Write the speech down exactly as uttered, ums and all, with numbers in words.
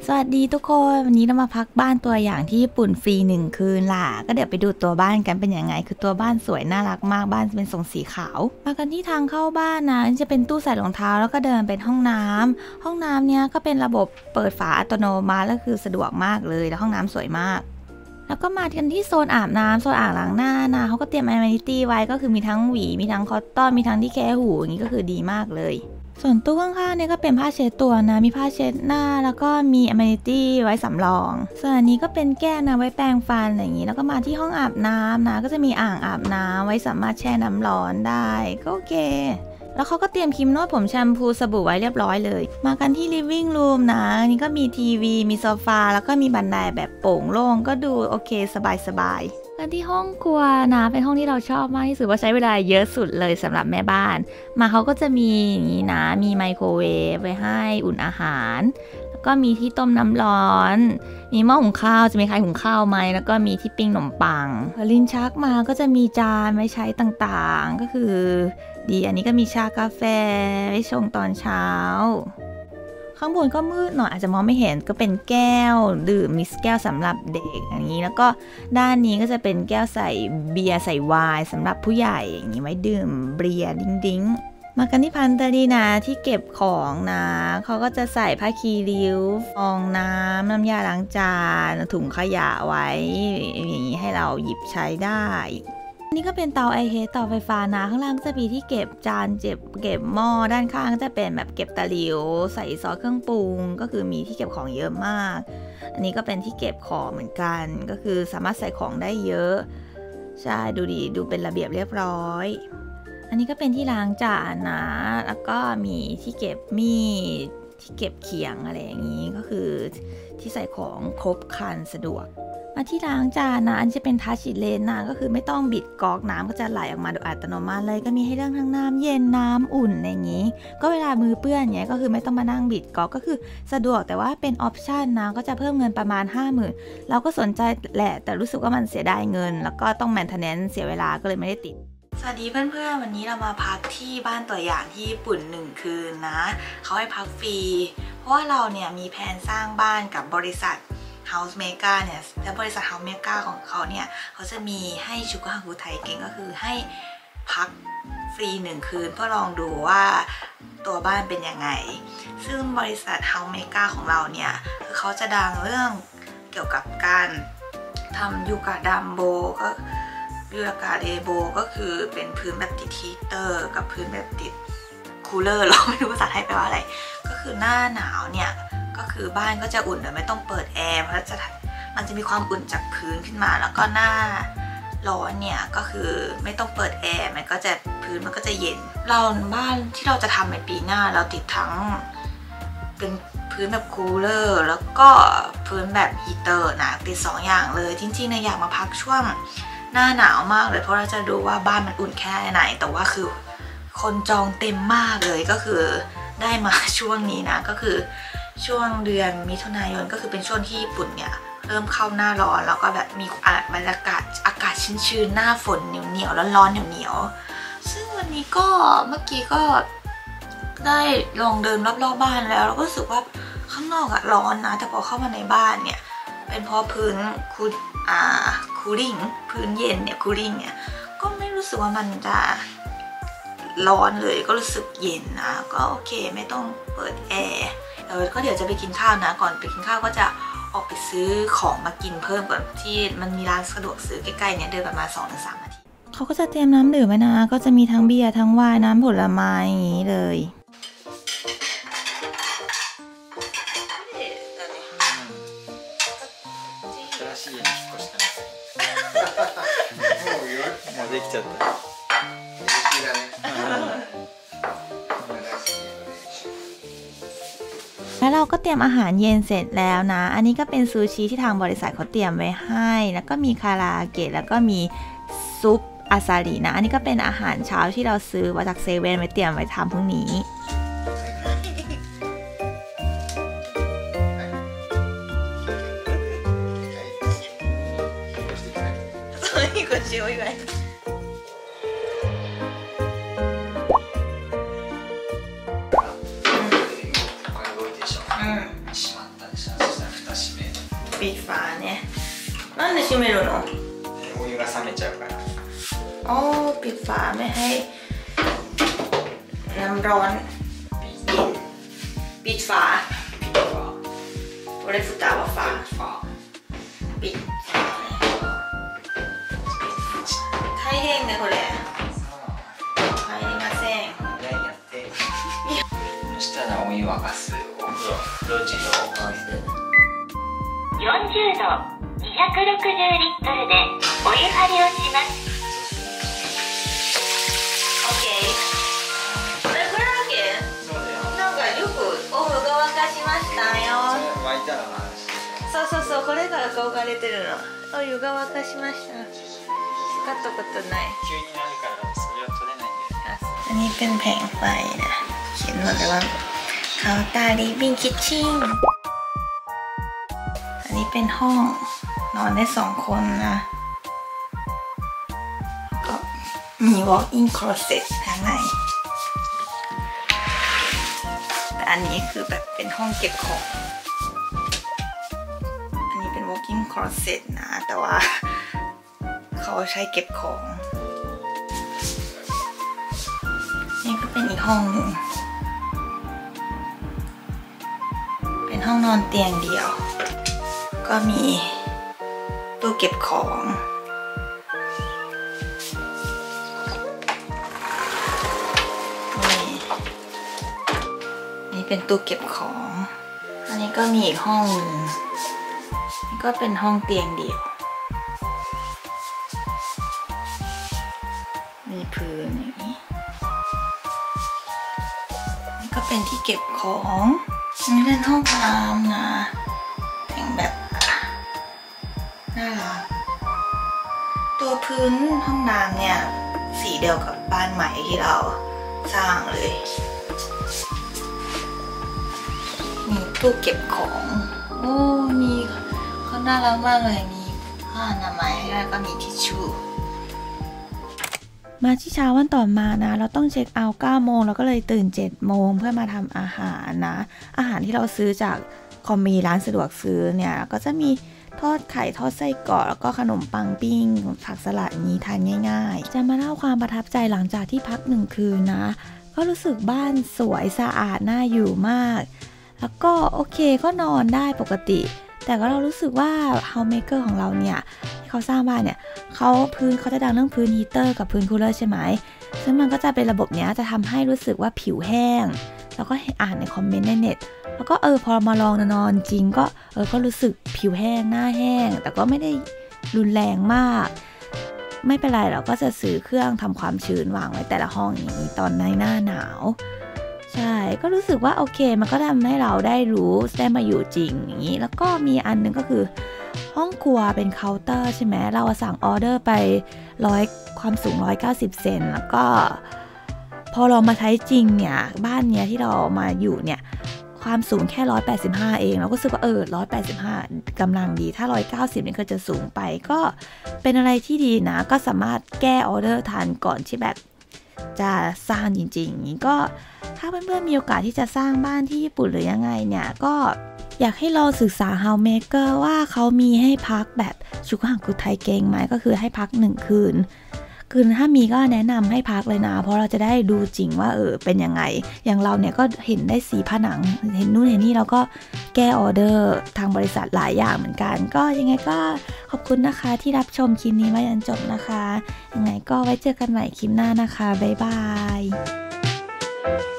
สวัสดีทุกคนวันนี้เรามาพักบ้านตัวอย่างที่ญี่ปุ่นฟรีหนึ่งคืนล่ะก็เดี๋ยวไปดูตัวบ้านกันเป็นยังไงคือตัวบ้านสวยน่ารักมากบ้านเป็นทรงสีขาวมากันที่ทางเข้าบ้านนะจะเป็นตู้ใส่รองเท้าแล้วก็เดินเป็นห้องน้ำห้องน้ำเนี้ยก็เป็นระบบเปิดฝาอัตโนมัติแล้วคือสะดวกมากเลยแล้วห้องน้ำสวยมากแล้วก็มากันที่โซนอาบน้ำโซนอ่างล้างหน้านะเขาก็เตรียม amenity ไว้ก็คือมีทั้งหวีมีทั้งคอตตอนมีทั้งที่แก้หูอย่างนี้ก็คือดีมากเลยส่วนตู้ข้างๆเนี่ยก็เป็นผ้าเช็ดตัวนะมีผ้าเช็ดหน้าแล้วก็มี amenity ไว้สำรองส่วนอันนี้ก็เป็นแก้วนะไว้แปรงฟันอย่างนี้แล้วก็มาที่ห้องอาบน้ำนะก็จะมีอ่างอาบน้ำไว้สามารถแช่น้ำร้อนได้ก็โอเคแล้วเขาก็เตรียมครีมนวดผมแชมพูสบู่ไว้เรียบร้อยเลยมากันที่ living room นะนี่ก็มีทีวีมีโซฟาแล้วก็มีบันไดแบบโปร่งโล่งก็ดูโอเคสบายๆกันที่ห้องครัวนะเป็นห้องที่เราชอบมากที่สุดว่าใช้เวลาเยอะสุดเลยสำหรับแม่บ้านมาเขาก็จะมีอย่างนี้นะมีไมโครเวฟไว้ให้อุ่นอาหารแล้วก็มีที่ต้มน้ำร้อนมีหม้อหุงข้าวจะมีใครหุงข้าวไหมแล้วก็มีที่ปิ้งขนมปังลิ้นชักมาก็จะมีจานไว้ใช้ต่างๆก็คือดีอันนี้ก็มีชากาแฟไว้ชงตอนเช้าข้างบนก็มืดหน่อยอาจจะมองไม่เห็นก็เป็นแก้วดื่มมีแก้วสำหรับเด็กอย่างนี้แล้วก็ด้านนี้ก็จะเป็นแก้วใส่เบียร์ใส่ไวน์สำหรับผู้ใหญ่อย่างนี้ไว้ดื่มเบียร์ดิ้งๆมากันที่พันตารีนะที่เก็บของนะเขาก็จะใส่ผ้าคีริ้วฟองน้ำน้ำยาล้างจานถุงขยะไว้อย่างนี้ให้เราหยิบใช้ได้นี่ก็เป็นเตาไอเฮดเตาไฟฟ้านะข้างล่างจะมีที่เก็บจานเก็บเก็บหม้อด้านข้างจะเป็นแบบเก็บตะหลิวใส่ซอสเครื่องปรุงก็คือมีที่เก็บของเยอะมากอันนี้ก็เป็นที่เก็บของเหมือนกันก็คือสามารถใส่ของได้เยอะใช่ดูดีดูเป็นระเบียบเรียบร้อยอันนี้ก็เป็นที่ล้างจานนะแล้วก็มีที่เก็บมีดที่เก็บเขียงอะไรอย่างนี้ก็คือที่ใส่ของครบครันสะดวกมาที่ล้างจานนะอันจะเป็นทัชเลนนะก็คือไม่ต้องบิดก๊อกน้ำก็จะไหลออกมาโดยอัตโนมัติเลยก็มีให้เลือกทั้งน้ำเย็นน้ำอุ่นอย่างนี้ก็เวลามือเปื้อนเนี้ยก็คือไม่ต้องมานั่งบิดก๊อกก็คือสะดวกแต่ว่าเป็นออปชันนะก็จะเพิ่มเงินประมาณ ห้าหมื่น เราก็สนใจแหละแต่รู้สึกว่ามันเสียดายเงินแล้วก็ต้องแมนเทนแนนซ์เสียเวลาก็เลยไม่ได้ติดสวัสดีเพื่อนๆวันนี้เรามาพักที่บ้านตัวอย่างที่ญี่ปุ่นหนึ่งคืนนะเขาให้พักฟรีเพราะว่าเราเนี่ยมีแผนสร้างบ้านกับบริษัทHouse Maker เนี่ยและบริษัท House Maker ของเขาเนี่ยเขาจะมีให้ชุกุฮากุไทเก่งก็คือให้พักฟรีหนึ่งคืนเพื่อลองดูว่าตัวบ้านเป็นยังไงซึ่งบริษัท House Maker ของเราเนี่ยคือเขาจะดังเรื่องเกี่ยวกับการทำยูกะดัมโบก็ยูกะเดโบก็คือเป็นพื้นแบบติดฮีเตอร์กับพื้นแบบติดคูลเลอร์เราไม่รู้ภาษาไทยแปลว่าอะไรก็คือหน้าหนาวเนี่ยก็คือบ้านก็จะอุ่นโดยไม่ต้องเปิดแอร์เพราะจะมันจะมีความอุ่นจากพื้นขึ้นมาแล้วก็หน้าร้อนเนี่ยก็คือไม่ต้องเปิดแอร์มันก็จะพื้นมันก็จะเย็นเราบ้านที่เราจะทำในปีหน้าเราติดทั้งเป็นพื้นแบบคูลเลอร์แล้วก็พื้นแบบฮีเตอร์นะติดสองอย่างเลยจริงๆเนี่ยอยากมาพักช่วงหน้าหนาวมากเลยเพราะเราจะดูว่าบ้านมันอุ่นแค่ไหนแต่ว่าคือคนจองเต็มมากเลยก็คือได้มาช่วงนี้นะก็คือช่วงเดือนมิถุนายนก็คือเป็นช่วงที่ญี่ปุ่นเนี่ยเริ่มเข้าหน้าร้อนแล้วก็แบบมีบรรยากาศอากาศชื้นๆหน้าฝนเหนียวๆแล้วร้อนเหนียวๆซึ่งวันนี้ก็เมื่อกี้ก็ได้ลองเดินรอบๆบ้านแล้วเราก็รู้สึกว่าข้างนอกอะร้อนนะแต่พอเข้ามาในบ้านเนี่ยเป็นเพราะพื้นคูอ่าคูลิ่งพื้นเย็นเนี่ยคูลิ่งเนี่ยก็ไม่รู้สึกว่ามันจะร้อนเลยก็รู้สึกเย็นนะก็โอเคไม่ต้องเปิดแอร์เออก็เดี๋ยวจะไปกินข้าวนะก่อนไปกินข้าวก็จะออกไปซื้อของมากินเพิ่มก่อนที่มันมีร้านสะดวกซื้อใกล้ๆเนี่ยเดินประมาณ สองถึงสาม นาทีเขาก็จะเตรียมน้ำดื่มไว้นะก็จะมีทั้งเบียร์ทั้งไวน์น้ำผลไม้อย่างนี้เลยแล้วเราก็เตรียมอาหารเย็นเสร็จแล้วนะอันนี้ก็เป็นซูชิที่ทางบริษัทเขาเตรียมไว้ให้แล้วก็มีคาราเกะแล้วก็มีซุปอาซารินะอันนี้ก็เป็นอาหารเช้าที่เราซื้อมาจากเซเว่นไว้เตรียมไว้ทำพรุ่งนี้คนชิวอยู่ไหมปิดฝาเนี่ยなんで閉めるの？ お湯が冷めちゃうから。 อ๋อปิดฝาไม่ให้น้ำร้อนเย็นปิดฝาこれ蓋はฝาปิดฝา大変ねこれ入りません。 そしたらお湯沸かすお風呂風呂自動よんじゅうどにひゃくろくじゅうリットルでお湯張りをします。 オッケー。これこれだけ？ そうだよ。 なんかよくお風呂が沸かしましたよ。 沸いたらそうそうそうこれから顔が出てるの。お湯が沸かしました。使ったことない。 急になるからそれは取れないんだよね。 อันนี้เป็นแผงไฟนะเขียนมาเลยว่าเคาน์เตอร์ลิฟวิ่งคิทชิ่งอันนี้เป็นห้องนอนได้สองคนนะก็มี walk-in closet ข้างในแต่อันนี้คือแบบเป็นห้องเก็บของอันนี้เป็น walk-in closet นะแต่ว่าเขาใช้เก็บของนี่ก็เป็นอีกห้องหนึ่งเป็นห้องนอนเตียงเดียวก็มีตู้เก็บของนี่นี่เป็นตู้เก็บของอันนี้ก็มีอีกห้องหนึ่งนี่ก็เป็นห้องเตียงเดียวมีพื้นอย่างนี้นี่ก็เป็นที่เก็บของนี่เป็นห้องน้ำนะแต่งแบบน่ารักตัวพื้นห้องน้ำเนี่ยสีเดียวกับบ้านใหม่ที่เราสร้างเลยมีตู้เก็บของโอ้มีเขาน่ารักมากเลยมีผ้าอนามัยแล้วก็มีทิชชู่มาที่เช้าวันต่อมานะเราต้องเช็คเอาท์เก้าโมงเราก็เลยตื่นเจ็ดโมงเพื่อมาทำอาหารนะอาหารที่เราซื้อจากคอมมีร้านสะดวกซื้อเนี่ยก็จะมีทอดไข่ทอดไส้กรอกแล้วก็ขนมปังปิ้งผักสลัดนี้ทานง่ายๆจะมาเล่าความประทับใจหลังจากที่พักหนึ่งคืนนะก็รู้สึกบ้านสวยสะอาดน่าอยู่มากแล้วก็โอเคก็นอนได้ปกติแต่ก็เรารู้สึกว่า house maker ของเราเนี่ยที่เขาสร้างบ้านเนี่ยเขาพื้นเขาจะดังเรื่องพื้นฮีเตอร์กับพื้นคูลเลอร์ใช่ไหมซึ่งมันก็จะเป็นระบบเนี้ยจะทำให้รู้สึกว่าผิวแห้งแล้วก็อ่านในคอมเมนต์ในเน็ตแล้วก็เออพอมาลองนอนจริงก็เออก็รู้สึกผิวแห้งหน้าแห้งแต่ก็ไม่ได้รุนแรงมากไม่เป็นไรเราก็จะซื้อเครื่องทำความชื้นวางไว้แต่ละห้องอย่างนี้ตอนในหน้าหนาวใช่ก็รู้สึกว่าโอเคมันก็ทำให้เราได้รู้ได้มาอยู่จริงอย่างนี้แล้วก็มีอันนึงก็คือห้องครัวเป็นเคาน์เตอร์ใช่ไหมเราสั่งออเดอร์ไปร้อยความสูงหนึ่งร้อยเก้าสิบเซนแล้วก็พอเรามาใช้จริงเนี่ยบ้านเนี้ยที่เรามาอยู่เนี่ยความสูงแค่หนึ่งร้อยแปดสิบห้าเองเราก็รู้สึกว่าเออหนึ่งร้อยแปดสิบห้ากำลังดีถ้าหนึ่งร้อยเก้าสิบนี่ก็จะสูงไปก็เป็นอะไรที่ดีนะก็สามารถแก้ออเดอร์ทันก่อนที่แบบจะสร้างจริงๆนี้ก็ถ้าเพื่อนๆมีโอกาสที่จะสร้างบ้านที่ญี่ปุ่นหรือยังไงเนี่ยก็อยากให้ลองศึกษา house maker ว่าเขามีให้พักแบบชุกุฮังกุไทเกงไหมก็คือให้พักหนึ่งคืนคืนถ้ามีก็แนะนำให้พักเลยนะเพราะเราจะได้ดูจริงว่าเออเป็นยังไงอย่างเราเนี่ยก็เห็นได้สีผนังเห็นนู่นเห็นนี่เราก็แก้ออเดอร์ทางบริษัทหลายอย่างเหมือนกันก็ยังไงก็ขอบคุณนะคะที่รับชมคลิปนี้มาจนจบนะคะยังไงก็ไว้เจอกันใหม่คลิปหน้านะคะบ๊ายบาย